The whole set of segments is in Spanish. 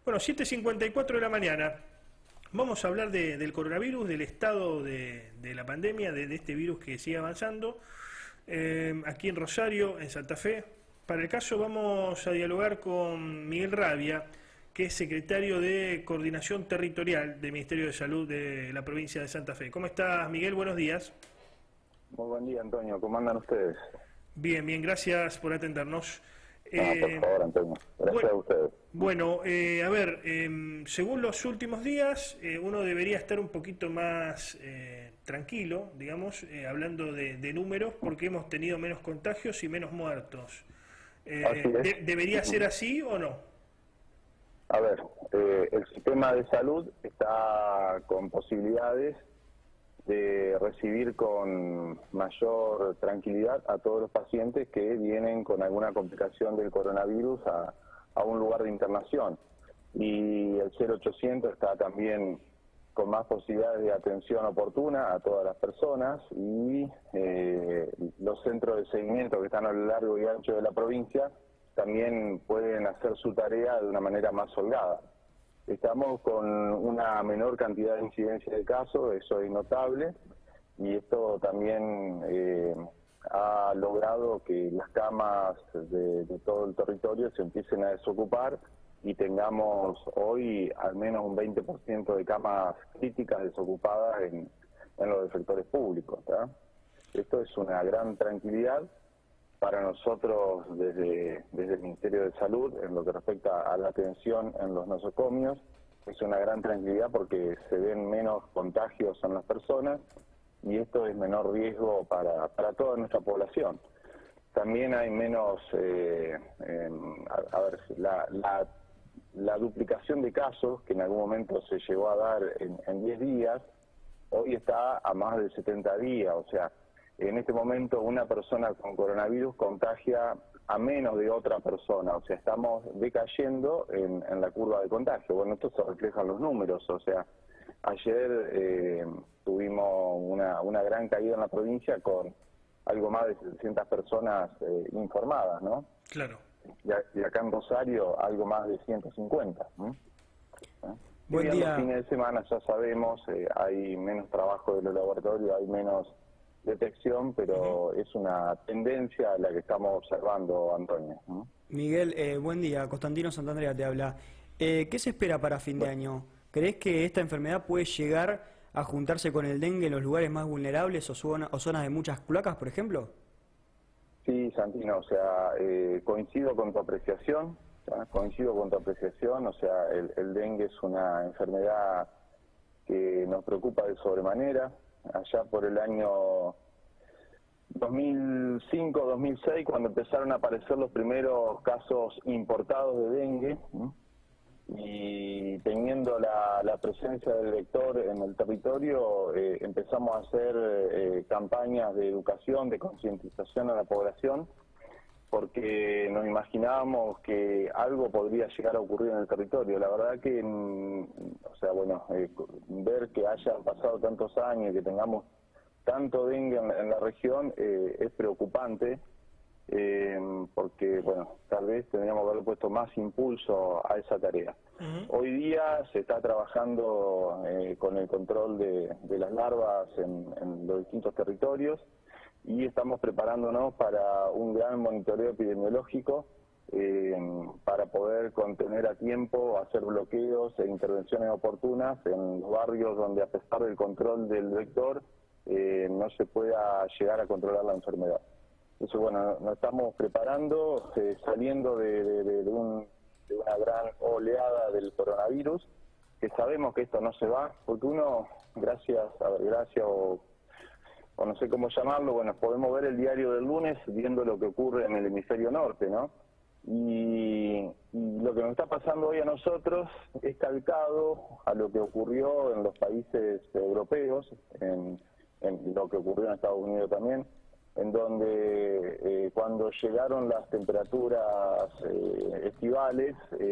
Bueno, 7:54 de la mañana. Vamos a hablar del coronavirus, del estado de la pandemia, de este virus que sigue avanzando. Aquí en Rosario, en Santa Fe. Para el caso vamos a dialogar con Miguel Rabia, que es secretario de Coordinación Territorial del Ministerio de Salud de la provincia de Santa Fe. ¿Cómo estás, Miguel? Buenos días. Muy buen día, Antonio. ¿Cómo andan ustedes? Bien, bien, gracias por atendernos. Por favor, Antonio. Gracias a ustedes. Bueno, a ver, según los últimos días, uno debería estar un poquito más tranquilo, digamos, hablando de números, porque hemos tenido menos contagios y menos muertos. ¿Debería ser así o no? A ver, el sistema de salud está con posibilidades de recibir con mayor tranquilidad a todos los pacientes que vienen con alguna complicación del coronavirus a un lugar de internación. Y el 0800 está también con más posibilidades de atención oportuna a todas las personas, y los centros de seguimiento que están a lo largo y ancho de la provincia también pueden hacer su tarea de una manera más holgada. Estamos con una menor cantidad de incidencia de casos, eso es notable, y esto también ha logrado que las camas de todo el territorio se empiecen a desocupar y tengamos hoy al menos un 20% de camas críticas desocupadas en los sectores públicos, ¿tá? Esto es una gran tranquilidad para nosotros desde el Ministerio de Salud en lo que respecta a la atención en los nosocomios. Es una gran tranquilidad porque se ven menos contagios en las personas y esto es menor riesgo para toda nuestra población. También hay menos, la duplicación de casos que en algún momento se llegó a dar en 10 días, hoy está a más de 70 días, o sea, en este momento una persona con coronavirus contagia a menos de otra persona, o sea, estamos decayendo en la curva de contagio. Bueno, esto se refleja en los números, o sea, ayer tuvimos una gran caída en la provincia con algo más de 700 personas informadas, ¿no? Claro. Y acá en Rosario algo más de 150. Buen día. Los fines de semana ya sabemos, hay menos trabajo de los laboratorios, hay menos detección, pero es una tendencia la que estamos observando, Antonio. Miguel, buen día. Constantino Santandrea te habla. ¿Qué se espera para fin de año? ¿Crees que esta enfermedad puede llegar a juntarse con el dengue en los lugares más vulnerables o zonas de muchas cloacas, por ejemplo? Sí, Santino, o sea, coincido con tu apreciación, o sea, el dengue es una enfermedad que nos preocupa de sobremanera. Allá por el año 2005-2006, cuando empezaron a aparecer los primeros casos importados de dengue, y teniendo la presencia del vector en el territorio, empezamos a hacer campañas de educación, de concientización a la población, porque nos imaginábamos que algo podría llegar a ocurrir en el territorio. La verdad que, o sea, bueno, ver que hayan pasado tantos años y que tengamos tanto dengue en la región es preocupante, porque, bueno, tal vez tendríamos que haber puesto más impulso a esa tarea. Hoy día se está trabajando con el control de las larvas en los distintos territorios, y estamos preparándonos para un gran monitoreo epidemiológico para poder contener a tiempo, hacer bloqueos e intervenciones oportunas en los barrios donde, a pesar del control del vector, no se pueda llegar a controlar la enfermedad. Eso, bueno, nos estamos preparando, saliendo de una gran oleada del coronavirus, que sabemos que esto no se va, porque uno, gracias o no sé cómo llamarlo, bueno, podemos ver el diario del lunes viendo lo que ocurre en el hemisferio norte, ¿no? Y lo que nos está pasando hoy a nosotros es calcado a lo que ocurrió en los países europeos, en lo que ocurrió en Estados Unidos también, en donde cuando llegaron las temperaturas estivales,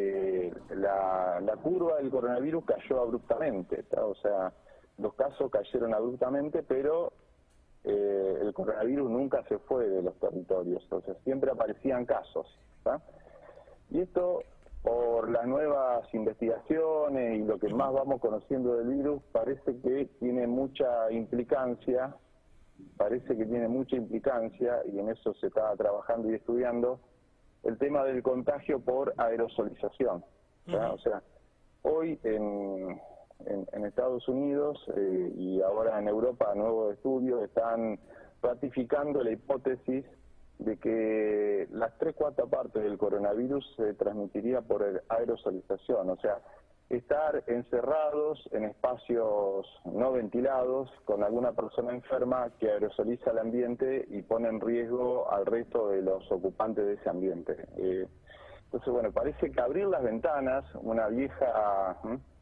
la curva del coronavirus cayó abruptamente, ¿tá? O sea, los casos cayeron abruptamente, pero el coronavirus nunca se fue de los territorios, o sea, siempre aparecían casos, ¿tá? Y esto por las nuevas investigaciones y lo que más vamos conociendo del virus, parece que tiene mucha implicancia, y en eso se está trabajando y estudiando, el tema del contagio por aerosolización. O sea, hoy en Estados Unidos y ahora en Europa, nuevos estudios están ratificando la hipótesis de que las 3/4 partes del coronavirus se transmitiría por aerosolización, o sea, estar encerrados en espacios no ventilados con alguna persona enferma que aerosoliza el ambiente y pone en riesgo al resto de los ocupantes de ese ambiente. Entonces, bueno, parece que abrir las ventanas, una vieja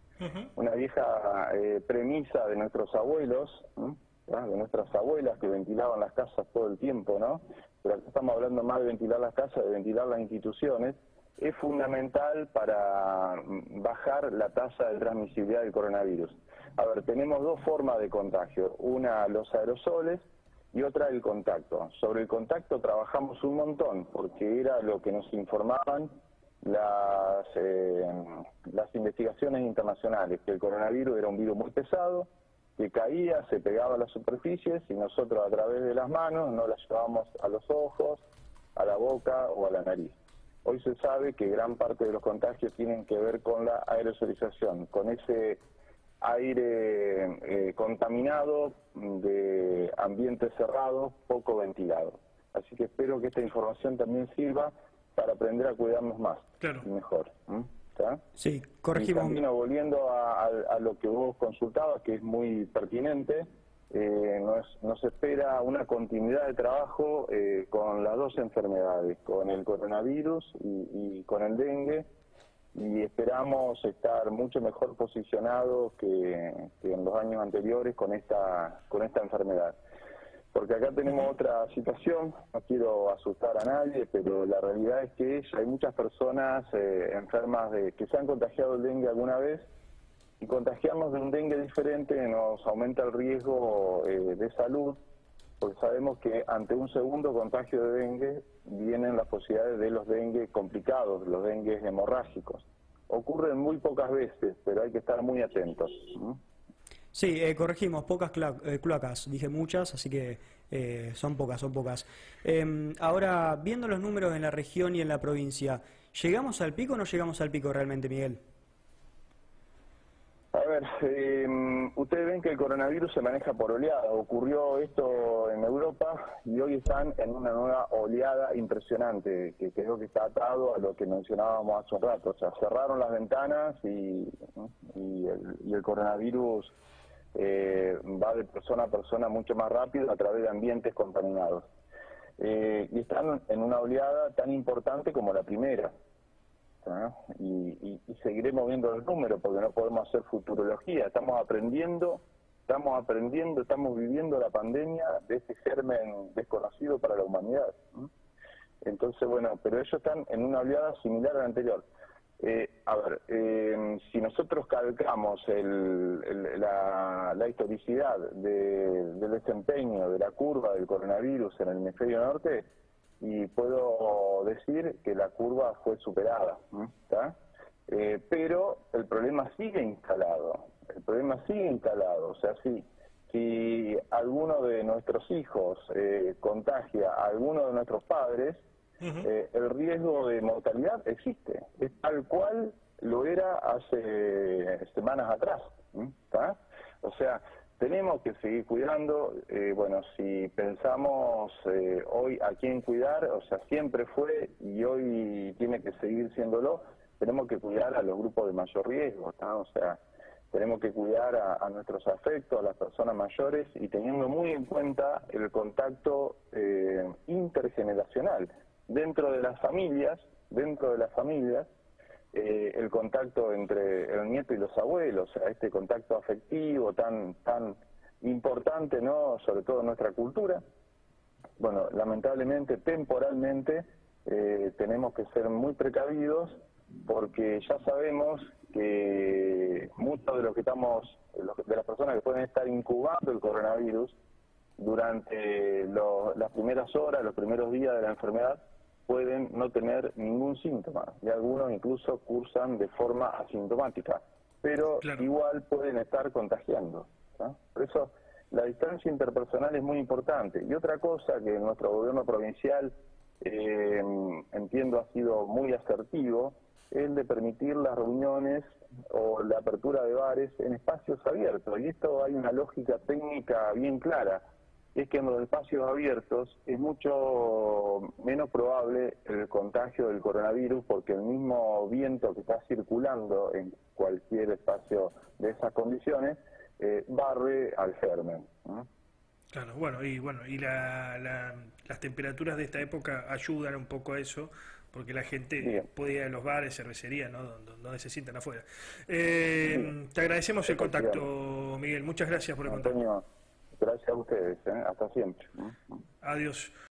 premisa de nuestros abuelos, de nuestras abuelas que ventilaban las casas todo el tiempo, ¿no? Pero acá estamos hablando más de ventilar las casas, de ventilar las instituciones, es fundamental para bajar la tasa de transmisibilidad del coronavirus. A ver, tenemos dos formas de contagio, una los aerosoles y otra el contacto. Sobre el contacto trabajamos un montón, porque era lo que nos informaban las investigaciones internacionales, que el coronavirus era un virus muy pesado, que caía, se pegaba a las superficies y nosotros a través de las manos no las llevábamos a los ojos, a la boca o a la nariz. Hoy se sabe que gran parte de los contagios tienen que ver con la aerosolización, con ese aire contaminado de ambientes cerrados, poco ventilados. Así que espero que esta información también sirva para aprender a cuidarnos más y mejor. ¿Está? Sí, corregimos. Y también volviendo a lo que vos consultabas, que es muy pertinente, nos espera una continuidad de trabajo con las dos enfermedades, con el coronavirus y con el dengue, y esperamos estar mucho mejor posicionados que en los años anteriores con esta enfermedad. Porque acá tenemos otra situación, no quiero asustar a nadie, pero la realidad es que ya hay muchas personas enfermas que se han contagiado el dengue alguna vez, y contagiarnos de un dengue diferente nos aumenta el riesgo de salud, porque sabemos que ante un segundo contagio de dengue vienen las posibilidades de los dengue complicados, los dengues hemorrágicos. Ocurren muy pocas veces, pero hay que estar muy atentos. Sí, corregimos, pocas cloacas, dije muchas, así que son pocas. Ahora, viendo los números en la región y en la provincia, ¿llegamos al pico o no llegamos al pico realmente, Miguel? A ver, ustedes ven que el coronavirus se maneja por oleada. Ocurrió esto en Europa y hoy están en una nueva oleada impresionante, que creo que está atado a lo que mencionábamos hace un rato. O sea, cerraron las ventanas y el coronavirus va de persona a persona mucho más rápido a través de ambientes contaminados. Y están en una oleada tan importante como la primera. Y seguiremos viendo los números porque no podemos hacer futurología. Estamos aprendiendo, estamos viviendo la pandemia de ese germen desconocido para la humanidad. Entonces, bueno, pero ellos están en una oleada similar a la anterior. Si nosotros calcamos la historicidad del desempeño de la curva del coronavirus en el hemisferio norte, y puedo decir que la curva fue superada, ¿está? Pero el problema sigue instalado, o sea, si alguno de nuestros hijos contagia a alguno de nuestros padres, el riesgo de mortalidad existe, es tal cual lo era hace semanas atrás, ¿está? O sea, tenemos que seguir cuidando. Bueno, si pensamos hoy a quién cuidar, o sea, siempre fue y hoy tiene que seguir siéndolo, tenemos que cuidar a los grupos de mayor riesgo, ¿está? O sea, tenemos que cuidar a nuestros afectos, a las personas mayores, y teniendo muy en cuenta el contacto intergeneracional. Dentro de las familias, el contacto entre el nieto y los abuelos, o sea, este contacto afectivo tan importante, ¿no?, sobre todo en nuestra cultura. Bueno, lamentablemente, temporalmente, tenemos que ser muy precavidos, porque ya sabemos que muchos de los que de las personas que pueden estar incubando el coronavirus durante las primeras horas, los primeros días de la enfermedad, pueden no tener ningún síntoma y algunos incluso cursan de forma asintomática, pero Claro. igual pueden estar contagiando, ¿no? Por eso la distancia interpersonal es muy importante. Y otra cosa que nuestro gobierno provincial, entiendo, ha sido muy asertivo, es el de permitir las reuniones o la apertura de bares en espacios abiertos. Y esto hay una lógica técnica bien clara. Es que en los espacios abiertos es mucho menos probable el contagio del coronavirus porque el mismo viento que está circulando en cualquier espacio de esas condiciones barre al germen, ¿no? Claro, bueno, y las temperaturas de esta época ayudan un poco a eso, porque la gente Bien, puede ir a los bares, cervecerías, ¿no? Donde se sientan afuera. bien, Te agradecemos el efectivamente. contacto, Miguel. Muchas gracias por el contacto. Antonio, gracias a ustedes, ¿eh? Hasta siempre. Adiós.